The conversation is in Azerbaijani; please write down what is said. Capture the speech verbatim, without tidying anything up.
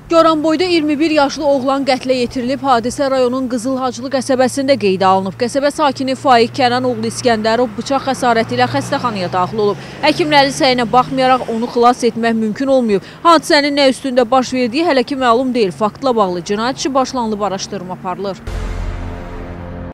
Goranboyda iyirmi bir yaşlı oğlan qətlə yetirilib, hadisə rayonun Qızılhaclı qəsəbəsində qeydə alınıb. Qəsəbə sakini Faiq Kənan oğlu İskəndərov bıçaq xəsarəti ilə xəstəxanaya daxil olub. Həkimlərin səyinə baxmayaraq onu xilas etmək mümkün olmayıb. Hadisənin nə üstündə baş verdiyi hələ ki məlum deyil. Faktla bağlı cinayət işi başlanılıb, araşdırma aparılır.